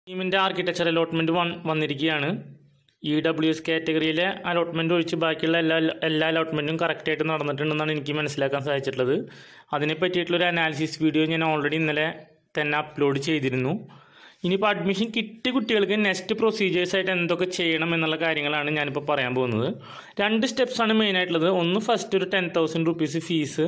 KEAM architecture allotment വന്നിരിക്കുകയാണ്. EWS കാറ്റഗറിയിലെ allotment ഒഴിച്ച് ബാക്കിയുള്ള എല്ലാ അലോട്ട്മെൻറ്റും കറക്റ്റായിട്ട് നടന്നിട്ടുണ്ടെന്നാണ് എനിക്ക് മനസ്സിലാക്കാൻ സാധിച്ചിട്ടുള്ളത്. അതിനെ പറ്റിയിട്ടുള്ളൊരു അനാലിസിസ് വീഡിയോ ഞാൻ ഓൾറെഡി ഇന്നലെ തന്നെ അപ്ലോഡ് ചെയ്തിരുന്നു. ഇനിയിപ്പോൾ അഡ്മിഷൻ കിട്ടിയ കുട്ടികൾക്ക് നെക്സ്റ്റ് പ്രൊസീജിയേഴ്സായിട്ട് എന്തൊക്കെ ചെയ്യണം എന്നുള്ള കാര്യങ്ങളാണ് ഞാനിപ്പോൾ പറയാൻ പോകുന്നത്. 2 സ്റ്റെപ്സാണ് മെയിനായിട്ടുള്ളത്. ഒന്ന് ഫസ്റ്റ് ഒരു 10,000 റുപ്പീസ് ഫീസ്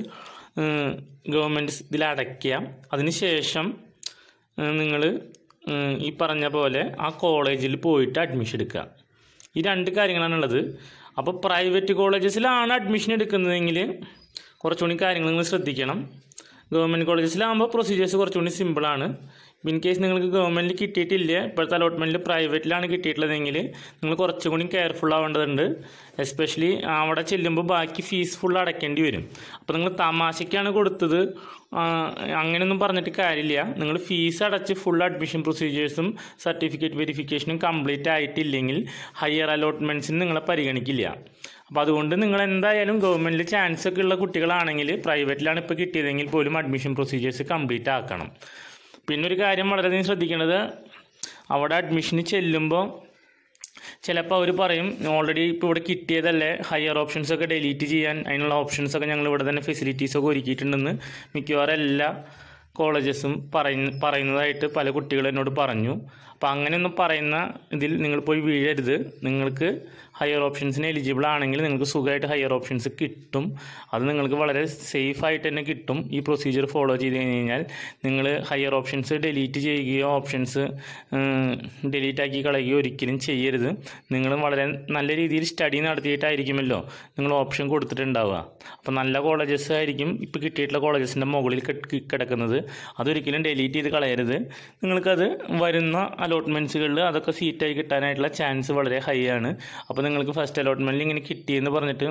ഗവൺമെൻറ് ഇതിൽ അടയ്ക്കുക. അതിനുശേഷം നിങ്ങൾ ഈ പറഞ്ഞ പോലെ ആ കോളേജിൽ പോയിട്ട് അഡ്മിഷൻ എടുക്കുക. ഈ 2 കാര്യങ്ങളാണുള്ളത്. അപ്പോൾ പ്രൈവറ്റ് കോളേജസിലാണ് അഡ്മിഷൻ എടുക്കുന്നതെങ്കിൽ കുറച്ചുകൂടി കാര്യങ്ങൾ നിങ്ങൾ ശ്രദ്ധിക്കണം. ഗവൺമെൻറ് കോളേജസിലാകുമ്പോൾ പ്രൊസീജിയേഴ്സ് കുറച്ചുകൂടി സിമ്പിളാണ്. ഇൻ കേസ് നിങ്ങൾക്ക് ഗവൺമെൻറ്റിൽ കിട്ടിയിട്ടില്ല, ഇപ്പോഴത്തെ അലോട്ട്മെൻറ്റിൽ പ്രൈവറ്റിലാണ് കിട്ടിയിട്ടുള്ളതെങ്കിൽ നിങ്ങൾ കുറച്ചുകൂടി കെയർഫുൾ ആവേണ്ടതുണ്ട്. എസ്പെഷ്യലി അവിടെ ചെല്ലുമ്പോൾ ബാക്കി ഫീസ് ഫുൾ അടയ്ക്കേണ്ടി വരും. അപ്പോൾ നിങ്ങൾ തമാശയ്ക്കാണ് കൊടുത്തത് അങ്ങനെയൊന്നും പറഞ്ഞിട്ട് കാര്യമില്ല. നിങ്ങൾ ഫീസ് അടച്ച് ഫുൾ അഡ്മിഷൻ പ്രൊസീജിയേഴ്സും സർട്ടിഫിക്കറ്റ് വെരിഫിക്കേഷനും കംപ്ലീറ്റ് ആയിട്ടില്ലെങ്കിൽ ഹയർ അലോട്ട്മെൻറ്റ്സിന് നിങ്ങളെ പരിഗണിക്കില്ല. അപ്പോൾ അതുകൊണ്ട് നിങ്ങൾ എന്തായാലും ഗവൺമെൻറ്റിൽ ചാൻസ് ഒക്കെ ഉള്ള കുട്ടികളാണെങ്കിൽ പ്രൈവറ്റിലാണ് ഇപ്പോൾ കിട്ടിയതെങ്കിൽ പോലും അഡ്മിഷൻ പ്രൊസീജിയേഴ്സ് കംപ്ലീറ്റ് ആക്കണം. പിന്നെ ഒരു കാര്യം വളരെയധികം ശ്രദ്ധിക്കേണ്ടത്, അവിടെ അഡ്മിഷന് ചെല്ലുമ്പോൾ ചിലപ്പോൾ അവർ പറയും ഓൾറെഡി ഇപ്പോൾ ഇവിടെ കിട്ടിയതല്ലേ, ഹയർ ഓപ്ഷൻസൊക്കെ ഡിലീറ്റ് ചെയ്യാൻ അതിനുള്ള ഓപ്ഷൻസൊക്കെ ഞങ്ങൾ ഇവിടെ തന്നെ ഫെസിലിറ്റീസൊക്കെ ഒരുക്കിയിട്ടുണ്ടെന്ന് മിക്കവാറും എല്ലാ കോളേജസും പറയുന്നതായിട്ട് പല കുട്ടികളും എന്നോട് പറഞ്ഞു. അപ്പോൾ അങ്ങനെയൊന്നും പറയുന്ന ഇതിൽ നിങ്ങൾ പോയി വീഴരുത്. നിങ്ങൾക്ക് ഹയർ ഓപ്ഷൻസിന് എലിജിബിൾ ആണെങ്കിൽ നിങ്ങൾക്ക് സുഖമായിട്ട് ഹയർ ഓപ്ഷൻസ് കിട്ടും. അത് നിങ്ങൾക്ക് വളരെ സേഫായിട്ട് തന്നെ കിട്ടും. ഈ പ്രൊസീജിയർ ഫോളോ ചെയ്ത് കഴിഞ്ഞാൽ നിങ്ങൾ ഹയർ ഓപ്ഷൻസ് ഡിലീറ്റ് ചെയ്യുകയോ ഓപ്ഷൻസ് ഡിലീറ്റ് ആക്കി കളയുകയോ ഒരിക്കലും ചെയ്യരുത്. നിങ്ങൾ വളരെ നല്ല രീതിയിൽ സ്റ്റഡി നടത്തിയിട്ടായിരിക്കുമല്ലോ നിങ്ങൾ ഓപ്ഷൻ കൊടുത്തിട്ടുണ്ടാവുക. അപ്പോൾ നല്ല കോളേജസ് ആയിരിക്കും ഇപ്പോൾ കിട്ടിയിട്ടുള്ള കോളേജസിൻ്റെ മുകളിൽ കിടക്കുന്നത്. അതൊരിക്കലും ഡിലീറ്റ് ചെയ്ത് കളയരുത്. നിങ്ങൾക്കത് വരുന്ന അലോട്ട്മെൻറ്റ്സുകളിൽ അതൊക്കെ സീറ്റായി കിട്ടാനായിട്ടുള്ള ചാൻസ് വളരെ ഹൈ ആണ്. അപ്പോൾ നിങ്ങൾക്ക് ഫസ്റ്റ് അലോട്ട്മെൻറ്റിൽ ഇങ്ങനെ കിട്ടിയെന്ന് പറഞ്ഞിട്ട്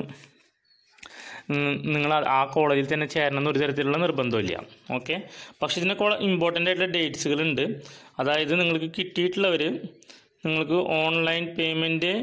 നിങ്ങൾ ആ കോളേജിൽ തന്നെ ചേരണം എന്നൊരു തരത്തിലുള്ള നിർബന്ധമില്ല. ഓക്കെ, പക്ഷേ ഇതിനൊക്കെ ഇമ്പോർട്ടൻ്റ് ആയിട്ടുള്ള ഡേറ്റ്സുകളുണ്ട്. അതായത് നിങ്ങൾക്ക് കിട്ടിയിട്ടുള്ളവർ നിങ്ങൾക്ക് ഓൺലൈൻ പേയ്മെൻറ്റ്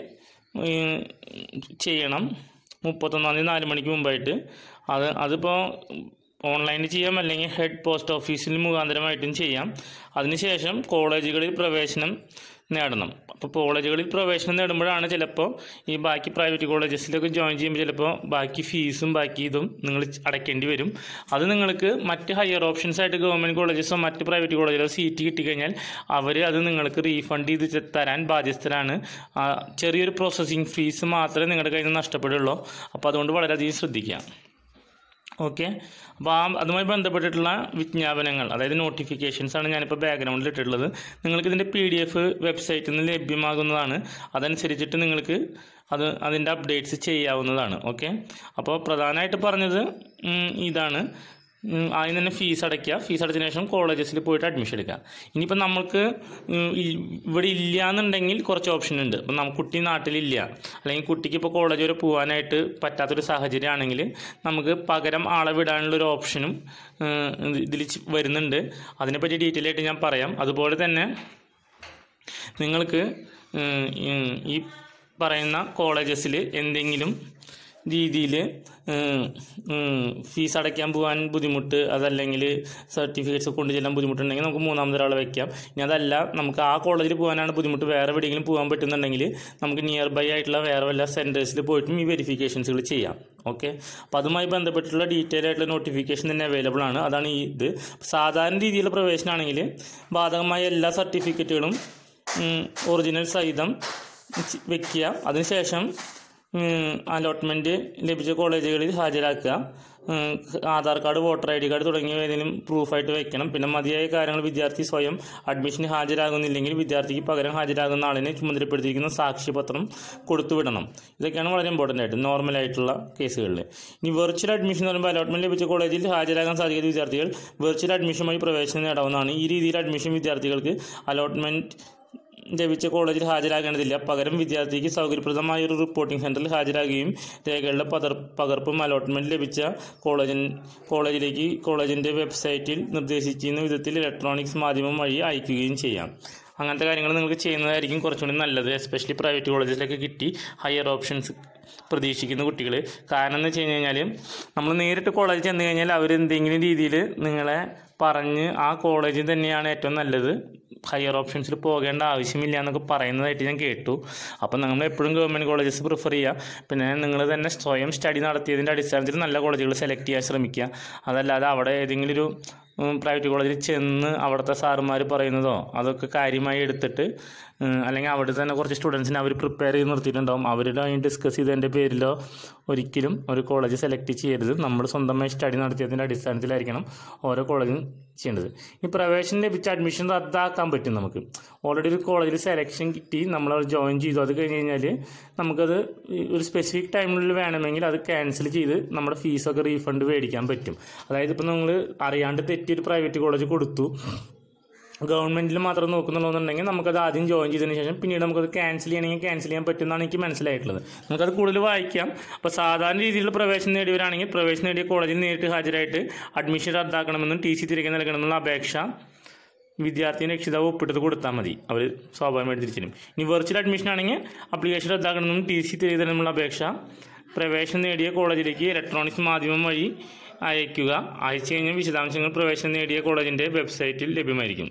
ചെയ്യണം 31-ാം തീയതി 4 മണിക്ക് മുമ്പായിട്ട്. അതിപ്പോൾ ഓൺലൈനിൽ ചെയ്യാം, അല്ലെങ്കിൽ ഹെഡ് പോസ്റ്റ് ഓഫീസിൽ മുഖാന്തരമായിട്ടും ചെയ്യാം. അതിനുശേഷം കോളേജുകളിൽ പ്രവേശനം നേടണം. അപ്പോൾ കോളേജുകളിൽ പ്രവേശനം നേടുമ്പോഴാണ് ചിലപ്പോൾ ഈ ബാക്കി പ്രൈവറ്റ് കോളേജസിലൊക്കെ ജോയിൻ ചെയ്യുമ്പോൾ ചിലപ്പോൾ ബാക്കി ഫീസും ബാക്കി ഇതും നിങ്ങൾ അടയ്ക്കേണ്ടി വരും. അത് നിങ്ങൾക്ക് മറ്റ് ഹയർ ഓപ്ഷൻസ് ആയിട്ട് ഗവൺമെൻറ് കോളേജസോ മറ്റ് പ്രൈവറ്റ് കോളേജിലോ സീറ്റ് കിട്ടിക്കഴിഞ്ഞാൽ അവർ അത് നിങ്ങൾക്ക് റീഫണ്ട് ചെയ്ത് തരാൻ ബാധ്യസ്ഥരാണ്. ചെറിയൊരു പ്രോസസ്സിങ് ഫീസ് മാത്രമേ നിങ്ങളുടെ കയ്യിൽ നിന്ന് നഷ്ടപ്പെടുള്ളൂ. അപ്പോൾ അതുകൊണ്ട് വളരെയധികം ശ്രദ്ധിക്കുക. ഓക്കെ, അപ്പോൾ അതുമായി ബന്ധപ്പെട്ടിട്ടുള്ള വിജ്ഞാപനങ്ങൾ, അതായത് നോട്ടിഫിക്കേഷൻസാണ് ഞാനിപ്പോൾ ബാക്ക്ഗ്രൗണ്ടിൽ ഇട്ടിട്ടുള്ളത്. നിങ്ങൾക്കിതിൻ്റെ PDF വെബ്സൈറ്റിൽ നിന്ന് ലഭ്യമാകുന്നതാണ്. അതനുസരിച്ചിട്ട് നിങ്ങൾക്ക് അതിൻ്റെ അപ്ഡേറ്റ്സ് ചെയ്യാവുന്നതാണ്. ഓക്കെ, അപ്പോൾ പ്രധാനമായിട്ട് പറഞ്ഞത് ഇതാണ്. ആദ്യം തന്നെ ഫീസ് അടയ്ക്കുക. ഫീസ് അടച്ചതിന് ശേഷം കോളേജസിൽ പോയിട്ട് അഡ്മിഷൻ എടുക്കുക. ഇനിയിപ്പോൾ നമ്മൾക്ക് ഇവിടെ ഇല്ല എന്നുണ്ടെങ്കിൽ കുറച്ച് ഓപ്ഷൻ ഉണ്ട്. ഇപ്പം കുട്ടി നാട്ടിലില്ല, അല്ലെങ്കിൽ കുട്ടിക്ക് ഇപ്പോൾ കോളേജ് വരെ പോകാനായിട്ട് പറ്റാത്തൊരു സാഹചര്യമാണെങ്കിൽ നമുക്ക് പകരം ആളെ വിടാനുള്ളൊരു ഓപ്ഷനും ഇതിൽ വരുന്നുണ്ട്. അതിനെപ്പറ്റി ഡീറ്റെയിൽ ആയിട്ട് ഞാൻ പറയാം. അതുപോലെ തന്നെ നിങ്ങൾക്ക് ഈ പറയുന്ന കോളേജസിൽ എന്തെങ്കിലും രീതിയിൽ ഫീസ് അടയ്ക്കാൻ പോകാൻ ബുദ്ധിമുട്ട്, അതല്ലെങ്കിൽ സർട്ടിഫിക്കറ്റ്സ് കൊണ്ട് ചെല്ലാൻ ബുദ്ധിമുട്ടുണ്ടെങ്കിൽ നമുക്ക് 3ാമത് ഒരാളെ വയ്ക്കാം. ഇനി അതല്ല നമുക്ക് ആ കോളേജിൽ പോകാനാണ് ബുദ്ധിമുട്ട്, വേറെ എവിടെയെങ്കിലും പോകാൻ പറ്റുന്നുണ്ടെങ്കിൽ നമുക്ക് നിയർ ബൈ ആയിട്ടുള്ള വേറെ വല്ല സെൻറ്റേഴ്സിൽ പോയിട്ടും ഈ വെരിഫിക്കേഷൻസുകൾ ചെയ്യാം. ഓക്കെ, അപ്പോൾ അതുമായി ബന്ധപ്പെട്ടുള്ള ഡീറ്റെയിൽ ആയിട്ടുള്ള നോട്ടിഫിക്കേഷൻ തന്നെ അവൈലബിൾ ആണ്. അതാണ് ഇത്. സാധാരണ രീതിയിലുള്ള പ്രവേശനമാണെങ്കിൽ ബാധകമായ എല്ലാ സർട്ടിഫിക്കറ്റുകളും ഒറിജിനൽ സഹിതം വയ്ക്കുക. അതിനുശേഷം അലോട്ട്മെൻറ്റ് ലഭിച്ച കോളേജുകളിൽ ഹാജരാക്കുക. Aadhaar card, voter ID card തുടങ്ങിയവ ഏതെങ്കിലും പ്രൂഫായിട്ട് വയ്ക്കണം. പിന്നെ മതിയായ കാര്യങ്ങൾ വിദ്യാർത്ഥി സ്വയം അഡ്മിഷന് ഹാജരാകുന്നില്ലെങ്കിൽ വിദ്യാർത്ഥിക്ക് പകരം ഹാജരാകുന്ന ആളിനെ ചുമതലപ്പെടുത്തിയിരിക്കുന്ന സാക്ഷ്യപത്രം കൊടുത്തുവിടണം. ഇതൊക്കെയാണ് വളരെ ഇമ്പോർട്ടൻ്റ് ആയിട്ട് നോർമലായിട്ടുള്ള കേസുകളിൽ. ഇനി വെർച്വൽ അഡ്മിഷൻ എന്ന് പറയുമ്പോൾ അലോട്ട്മെൻറ്റ് ലഭിച്ച കോളേജിൽ ഹാജരാകാൻ സാധിക്കാത്ത വിദ്യാർത്ഥികൾ വെർച്വൽ അഡ്മിഷൻ വഴി പ്രവേശനം നേടാവുന്നതാണ്. ഈ രീതിയിൽ അഡ്മിഷൻ വിദ്യാർത്ഥികൾക്ക് അലോട്ട്മെൻറ്റ് ലഭിച്ച കോളേജിൽ ഹാജരാകേണ്ടതില്ല. പകരം വിദ്യാർത്ഥിക്ക് സൗകര്യപ്രദമായ ഒരു റിപ്പോർട്ടിംഗ് സെൻറ്ററിൽ ഹാജരാകുകയും രേഖകളുടെ പകർപ്പും അലോട്ട്മെൻറ്റ് ലഭിച്ച കോളേജിലേക്ക് കോളേജിൻ്റെ വെബ്സൈറ്റിൽ നിർദ്ദേശിക്കുന്ന വിധത്തിൽ ഇലക്ട്രോണിക്സ് മാധ്യമം വഴി അയക്കുകയും ചെയ്യാം. അങ്ങനത്തെ കാര്യങ്ങൾ നിങ്ങൾക്ക് ചെയ്യുന്നതായിരിക്കും കുറച്ചുകൂടി നല്ലത്. എസ്പെഷ്യലി പ്രൈവറ്റ് കോളേജിലൊക്കെ കിട്ടി ഹയർ ഓപ്ഷൻസ് പ്രതീക്ഷിക്കുന്ന കുട്ടികൾ. കാരണം എന്ന് വെച്ച് കഴിഞ്ഞാൽ നമ്മൾ നേരിട്ട് കോളേജിൽ ചെന്ന് കഴിഞ്ഞാൽ അവരെന്തെങ്കിലും രീതിയിൽ നിങ്ങളെ പറഞ്ഞ് ആ കോളേജിൽ തന്നെയാണ് ഏറ്റവും നല്ലത്, ഹയർ ഓപ്ഷൻസിൽ പോകേണ്ട ആവശ്യമില്ല എന്നൊക്കെ പറയുന്നതായിട്ട് ഞാൻ കേട്ടു. അപ്പം നമ്മൾ എപ്പോഴും ഗവൺമെൻറ് കോളേജസ് പ്രിഫർ ചെയ്യുക. പിന്നെ നിങ്ങൾ തന്നെ സ്വയം സ്റ്റഡി നടത്തിയതിൻ്റെ അടിസ്ഥാനത്തിൽ നല്ല കോളേജുകൾ സെലക്ട് ചെയ്യാൻ ശ്രമിക്കുക. അതല്ലാതെ അവിടെ ഏതെങ്കിലും ഒരു പ്രൈവറ്റ് കോളേജിൽ ചെന്ന് അവിടുത്തെ സാറുമാർ പറയുന്നതോ അതൊക്കെ കാര്യമായി എടുത്തിട്ട്, അല്ലെങ്കിൽ അവിടെ തന്നെ കുറച്ച് സ്റ്റുഡൻസിനെ അവർ പ്രിപ്പയർ ചെയ്ത് നിർത്തിയിട്ടുണ്ടാവും, അവരുടെ ഡിസ്കസ് ചെയ്തതിൻ്റെ പേരിലോ ഒരിക്കലും ഒരു കോളേജ് സെലക്ട് ചെയ്യരുത്. നമ്മൾ സ്വന്തമായി സ്റ്റഡി നടത്തിയതിൻ്റെ അടിസ്ഥാനത്തിലായിരിക്കണം ഓരോ കോളേജും ചെയ്യേണ്ടത്. ഈ പ്രവേശനം ലഭിച്ച അഡ്മിഷൻ റദ്ദാക്കാൻ പറ്റും. നമുക്ക് ഓൾറെഡി ഒരു കോളേജിൽ സെലക്ഷൻ കിട്ടി, നമ്മൾ ജോയിൻ ചെയ്തു, അത് കഴിഞ്ഞ് കഴിഞ്ഞാൽ നമുക്കത് ഒരു സ്പെസിഫിക് ടൈമിനുള്ളിൽ വേണമെങ്കിൽ അത് ക്യാൻസൽ ചെയ്ത് നമ്മുടെ ഫീസൊക്കെ റീഫണ്ട് മേടിക്കാൻ പറ്റും. അതായത് ഇപ്പോൾ നിങ്ങൾ അറിയാണ്ട് തെറ്റിയൊരു പ്രൈവറ്റ് കോളേജ് കൊടുത്തു, ഗവൺമെൻറ്റിൽ മാത്രം നോക്കുന്നുള്ളതെന്നുണ്ടെങ്കിൽ നമുക്കത് ആദ്യം ജോയിൻ ചെയ്തതിന് ശേഷം പിന്നീട് നമുക്കത് ക്യാൻസൽ ചെയ്യണമെങ്കിൽ ക്യാൻസൽ ചെയ്യാൻ പറ്റുമെന്നാണ് എനിക്ക് മനസ്സിലായിട്ടുള്ളത്. നമുക്കത് കൂടുതൽ വായിക്കാം. അപ്പോൾ സാധാരണ രീതിയിലുള്ള പ്രവേശനം നേടിയവരാണെങ്കിൽ പ്രവേശനം നേടിയ കോളേജിൽ നേരിട്ട് ഹാജരായിട്ട് അഡ്മിഷൻ റദ്ദാക്കണമെന്നും ടി സി തിരികെ നൽകണമെന്നുള്ള അപേക്ഷ വിദ്യാർത്ഥിയുടെ രക്ഷിതാവ് ഒപ്പിട്ടത് കൊടുത്താൽ മതി, അവർ സ്വാഭാവികമായിട്ട് തിരിച്ചിരും. ഇനി വെർച്വൽ അഡ്മിഷൻ ആണെങ്കിൽ അപ്ലിക്കേഷൻ റദ്ദാക്കണമെന്നും ടി സി തിരികെ നൽകണമെന്നുള്ള അപേക്ഷ പ്രവേശനം നേടിയ കോളേജിലേക്ക് ഇലക്ട്രോണിക്സ് മാധ്യമം വഴി അയക്കുക. അയച്ചു കഴിഞ്ഞാൽ വിശദാംശങ്ങൾ പ്രവേശനം നേടിയ കോളേജിൻ്റെ വെബ്സൈറ്റിൽ ലഭ്യമായിരിക്കും.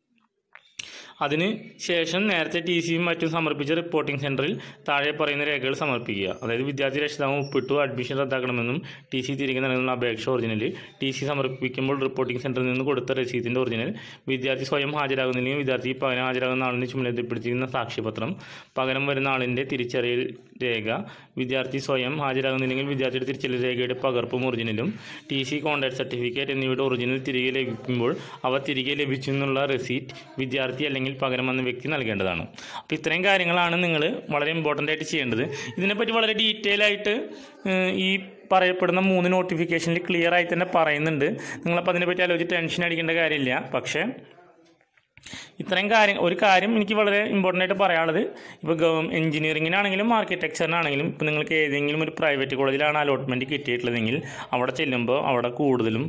അതിന് ശേഷം നേരത്തെ ടി സിയും മറ്റും സമർപ്പിച്ച റിപ്പോർട്ടിംഗ് സെൻറ്ററിൽ താഴെ പറയുന്ന രേഖകൾ സമർപ്പിക്കുക. അതായത് വിദ്യാർത്ഥി രക്ഷിതാവ് ഒപ്പിട്ടു അഡ്മിഷൻ റദ്ദാക്കണമെന്നും ടി സി തിരികെ നൽകുന്ന അപേക്ഷ ഒറിജിനൽ, ടി സി സമർപ്പിക്കുമ്പോൾ റിപ്പോർട്ടിംഗ് സെൻറ്ററിൽ നിന്ന് കൊടുത്ത രസീതിൻ്റെ ഒറിജിനൽ, വിദ്യാർത്ഥി സ്വയം ഹാജരാകുന്നില്ലെങ്കിൽ വിദ്യാർത്ഥി പകരം ഹാജരാകുന്ന ആളിന് ചുമതലപ്പെടുത്തിയിരിക്കുന്ന സാക്ഷ്യപത്രം, പകരം വരുന്ന ആളിൻ്റെ തിരിച്ചറിയൽ രേഖ, വിദ്യാർത്ഥി സ്വയം ഹാജരാകുന്നില്ലെങ്കിൽ വിദ്യാർത്ഥിയുടെ തിരിച്ചറിയൽ രേഖയുടെ പകർപ്പും ഒറിജിനലും, ടി സി കോൺടാക്ട് സർട്ടിഫിക്കറ്റ് എന്നിവയുടെ ഒറിജിനൽ തിരികെ ലഭിക്കുമ്പോൾ അവ തിരികെ ലഭിച്ചെന്നുള്ള റെസീറ്റ് വിദ്യാർത്ഥി അല്ലെങ്കിൽ പകരം വന്ന വ്യക്തി നൽകേണ്ടതാണ്. അപ്പോൾ ഇത്രയും കാര്യങ്ങളാണ് നിങ്ങൾ വളരെ ഇമ്പോർട്ടൻ്റ് ആയിട്ട് ചെയ്യേണ്ടത്. ഇതിനെപ്പറ്റി വളരെ ഡീറ്റെയിൽ ആയിട്ട് ഈ പറയപ്പെടുന്ന 3 നോട്ടിഫിക്കേഷനിൽ ക്ലിയർ ആയി തന്നെ പറയുന്നുണ്ട്. നിങ്ങളപ്പോൾ അതിനെപ്പറ്റി ആലോചിച്ച് ടെൻഷൻ അടിക്കേണ്ട കാര്യമില്ല. പക്ഷേ ഇത്രയും ഒരു കാര്യം എനിക്ക് വളരെ ഇമ്പോർട്ടൻ്റ് ആയിട്ട് പറയാനുള്ളത്, ഇപ്പോൾ എഞ്ചിനീയറിങ്ങിനാണെങ്കിലും ആർക്കിടെക്ചറിനാണെങ്കിലും ഇപ്പോൾ നിങ്ങൾക്ക് ഏതെങ്കിലും ഒരു പ്രൈവറ്റ് കോളേജിലാണ് അലോട്ട്മെൻറ്റ് കിട്ടിയിട്ടുള്ളതെങ്കിൽ അവിടെ ചെല്ലുമ്പോൾ അവിടെ കൂടുതലും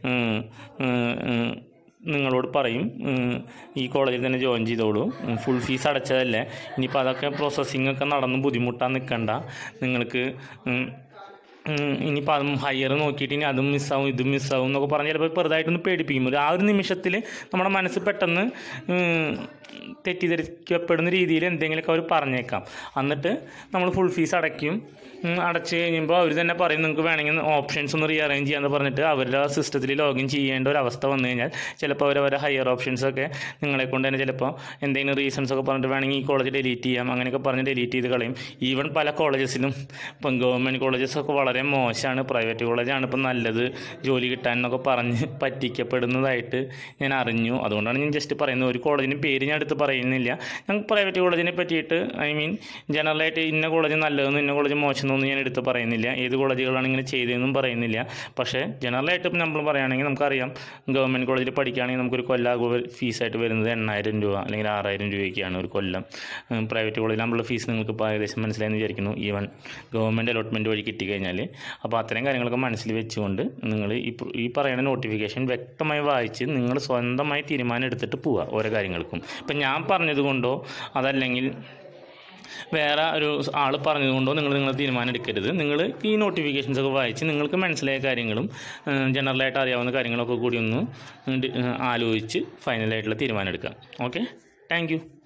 നിങ്ങളോട് പറയും ഈ കോളേജിൽ തന്നെ ജോയിൻ ചെയ്തോളൂ, ഫുൾ ഫീസ് അടച്ചതല്ലേ, ഇനിയിപ്പോൾ അതൊക്കെ പ്രോസസ്സിംഗ് ഒക്കെ നടന്ന് ബുദ്ധിമുട്ടാൻ നിൽക്കണ്ട, നിങ്ങൾക്ക് ഇനിയിപ്പോൾ അതും ഹയർ നോക്കിയിട്ട് ഇനി അതും മിസ്സാവും ഇതും മിസ്സാവും എന്നൊക്കെ പറഞ്ഞ് ചിലപ്പോൾ ചെറുതായിട്ടൊന്ന് പേടിപ്പിക്കും. ആ ഒരു നിമിഷത്തിൽ നമ്മുടെ മനസ്സ് പെട്ടെന്ന് തെറ്റിദ്ധരിക്കപ്പെടുന്ന രീതിയിൽ എന്തെങ്കിലുമൊക്കെ അവർ പറഞ്ഞേക്കാം. എന്നിട്ട് നമ്മൾ ഫുൾ ഫീസ് അടച്ച് കഴിയുമ്പോൾ അവർ തന്നെ പറയും നിങ്ങൾക്ക് വേണമെങ്കിൽ ഓപ്ഷൻസ് ഒന്ന് റീഅറേഞ്ച് ചെയ്യാമെന്ന് പറഞ്ഞിട്ട് അവരുടെ സിസ്റ്റത്തിൽ ലോഗിൻ ചെയ്യേണ്ട ഒരു അവസ്ഥ വന്നു കഴിഞ്ഞാൽ ചിലപ്പോൾ അവരവരെ ഹയർ ഓപ്ഷൻസൊക്കെ നിങ്ങളെ കൊണ്ട് തന്നെ ചിലപ്പോൾ എന്തെങ്കിലും റീസൺസൊക്കെ പറഞ്ഞിട്ട് വേണമെങ്കിൽ ഈ കോളേജ് ഡിലീറ്റ് ചെയ്യാം അങ്ങനെയൊക്കെ പറഞ്ഞ് ഡിലീറ്റ് ചെയ്ത് കളയും. ഈവൻ പല കോളേജസിലും ഇപ്പം ഗവൺമെൻറ് കോളേജസൊക്കെ വളരെ മോശമാണ്, പ്രൈവറ്റ് കോളേജാണ് ഇപ്പം നല്ലത് ജോലി കിട്ടാൻ എന്നൊക്കെ പറഞ്ഞ് പറ്റിക്കപ്പെടുന്നതായിട്ട് ഞാൻ അറിഞ്ഞു. അതുകൊണ്ടാണ് ഞാൻ ജസ്റ്റ് പറയുന്നത്. ഒരു കോളേജിന് പേര് ഞാൻ എടുത്ത് പറയുന്നില്ല. ഞങ്ങൾക്ക് പ്രൈവറ്റ് കോളേജിനെ പറ്റിയിട്ട് ജനറലായിട്ട് ഇന്ന കോളേജ് നല്ലതെന്നും ഇന്ന കോളേജ് മോശമെന്നൊന്നും ഞാൻ എടുത്ത് പറയുന്നില്ല. ഏത് കോളേജുകളാണ് ഇങ്ങനെ ചെയ്തതെന്നും പറയുന്നില്ല. പക്ഷേ ജനറലായിട്ട് നമ്മൾ പറയുകയാണെങ്കിൽ നമുക്കറിയാം ഗവൺമെൻറ് കോളേജിൽ പഠിക്കുകയാണെങ്കിൽ നമുക്കൊരു കൊല്ലാകുക ഫീസായിട്ട് വരുന്നത് 8,000 രൂപ അല്ലെങ്കിൽ 6,000 രൂപയൊക്കെയാണ് ഒരു കൊല്ലം. പ്രൈവറ്റ് കോളേജിൽ നമ്മളുടെ ഫീസ് നിങ്ങൾക്ക് ഇപ്പോൾ ഏകദേശം മനസ്സിലായെന്ന് വിചാരിക്കുന്നു, ഈവൻ ഗവൺമെൻറ് അലോട്ട്മെൻറ്റ് വഴി കിട്ടിക്കഴിഞ്ഞാൽ. അപ്പോൾ അത്തരം കാര്യങ്ങളൊക്കെ മനസ്സിൽ വെച്ചുകൊണ്ട് നിങ്ങൾ ഈ പറയുന്ന നോട്ടിഫിക്കേഷൻ വ്യക്തമായി വായിച്ച് നിങ്ങൾ സ്വന്തമായി തീരുമാനം എടുത്തിട്ട് പോവുക ഓരോ കാര്യങ്ങൾക്കും. ഇപ്പം ഞാൻ പറഞ്ഞതുകൊണ്ടോ അതല്ലെങ്കിൽ വേറെ ഒരു ആൾ പറഞ്ഞതുകൊണ്ടോ നിങ്ങൾ തീരുമാനം എടുക്കരുത്. നിങ്ങൾ ഈ നോട്ടിഫിക്കേഷൻസൊക്കെ വായിച്ച് നിങ്ങൾക്ക് മനസ്സിലായ കാര്യങ്ങളും ജനറലായിട്ട് അറിയാവുന്ന കാര്യങ്ങളൊക്കെ കൂടി ഒന്ന് ആലോചിച്ച് ഫൈനലായിട്ടുള്ള തീരുമാനം എടുക്കുക. Okay, thank U.